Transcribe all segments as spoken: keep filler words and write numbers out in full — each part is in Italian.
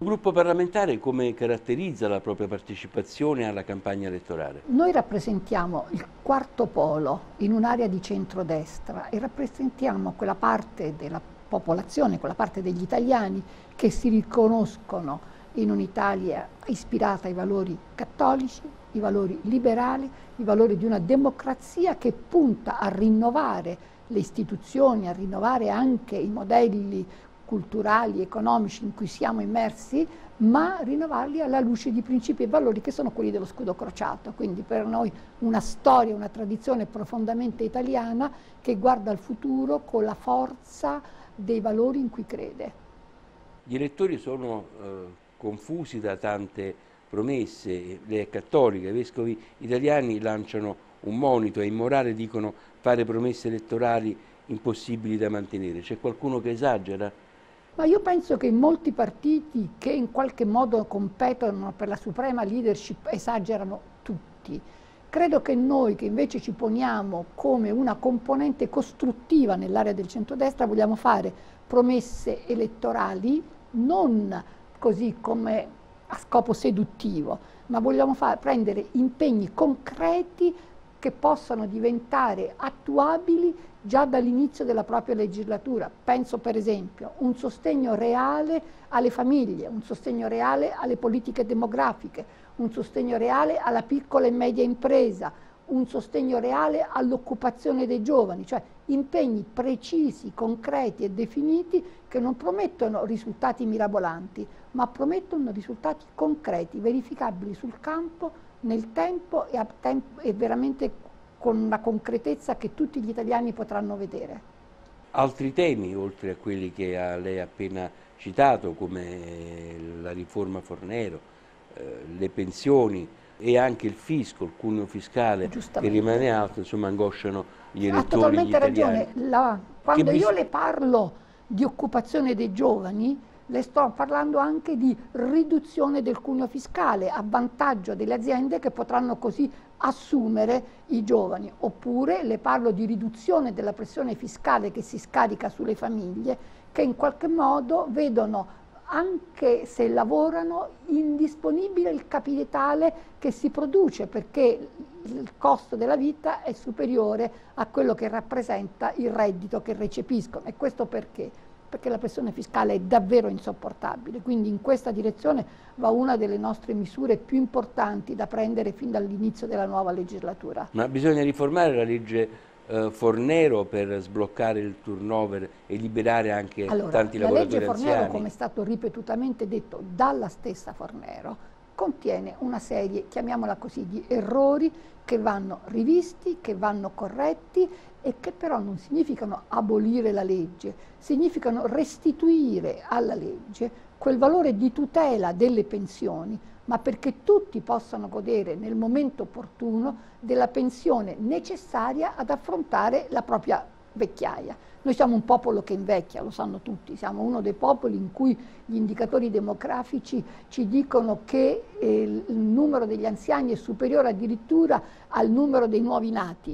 Il gruppo parlamentare come caratterizza la propria partecipazione alla campagna elettorale? Noi rappresentiamo il quarto polo in un'area di centrodestra e rappresentiamo quella parte della popolazione, quella parte degli italiani che si riconoscono in un'Italia ispirata ai valori cattolici, i valori liberali, i valori di una democrazia che punta a rinnovare le istituzioni, a rinnovare anche i modelli culturali, economici in cui siamo immersi, ma rinnovarli alla luce di principi e valori che sono quelli dello scudo crociato. Quindi per noi una storia, una tradizione profondamente italiana che guarda al futuro con la forza dei valori in cui crede. Gli elettori sono eh, confusi da tante promesse, le cattoliche, i vescovi italiani lanciano un monito e in morale dicono fare promesse elettorali impossibili da mantenere. C'è qualcuno che esagera? Ma io penso che molti partiti che in qualche modo competono per la suprema leadership esagerano tutti. Credo che noi, che invece ci poniamo come una componente costruttiva nell'area del centrodestra, vogliamo fare promesse elettorali non così come a scopo seduttivo, ma vogliamo far, prendere impegni concreti che possano diventare attuabili già dall'inizio della propria legislatura. Penso per esempio a un sostegno reale alle famiglie, un sostegno reale alle politiche demografiche, un sostegno reale alla piccola e media impresa, un sostegno reale all'occupazione dei giovani, cioè impegni precisi, concreti e definiti che non promettono risultati mirabolanti, ma promettono risultati concreti, verificabili sul campo, nel tempo e, a tempo e veramente con una concretezza che tutti gli italiani potranno vedere. Altri temi, oltre a quelli che ha lei ha appena citato, come la riforma Fornero, eh, le pensioni e anche il fisco, il cuneo fiscale che rimane alto, insomma angosciano gli elettori, ha totalmente gli italiani. ragione. La, quando io le parlo di occupazione dei giovani, le sto parlando anche di riduzione del cuneo fiscale a vantaggio delle aziende che potranno così assumere i giovani, oppure le parlo di riduzione della pressione fiscale che si scarica sulle famiglie che in qualche modo vedono, anche se lavorano, indisponibile il capitale che si produce perché il costo della vita è superiore a quello che rappresenta il reddito che recepiscono. E questo perché? Perché la pressione fiscale è davvero insopportabile, quindi in questa direzione va una delle nostre misure più importanti da prendere fin dall'inizio della nuova legislatura. Ma bisogna riformare la legge eh, Fornero per sbloccare il turnover e liberare anche allora, tanti lavoratori anziani? La legge Fornero, come è stato ripetutamente detto dalla stessa Fornero, contiene una serie, chiamiamola così, di errori che vanno rivisti, che vanno corretti e che però non significano abolire la legge, significano restituire alla legge quel valore di tutela delle pensioni, ma perché tutti possano godere nel momento opportuno della pensione necessaria ad affrontare la propria vecchiaia. Noi siamo un popolo che invecchia, lo sanno tutti, siamo uno dei popoli in cui gli indicatori demografici ci dicono che eh, il numero degli anziani è superiore addirittura al numero dei nuovi nati.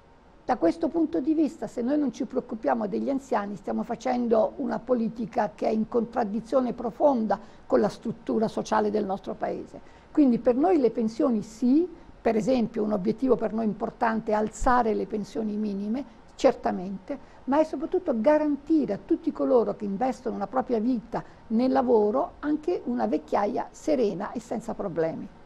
Da questo punto di vista, se noi non ci preoccupiamo degli anziani, stiamo facendo una politica che è in contraddizione profonda con la struttura sociale del nostro Paese. Quindi per noi le pensioni sì, per esempio un obiettivo per noi importante è alzare le pensioni minime, certamente, ma è soprattutto garantire a tutti coloro che investono la propria vita nel lavoro anche una vecchiaia serena e senza problemi.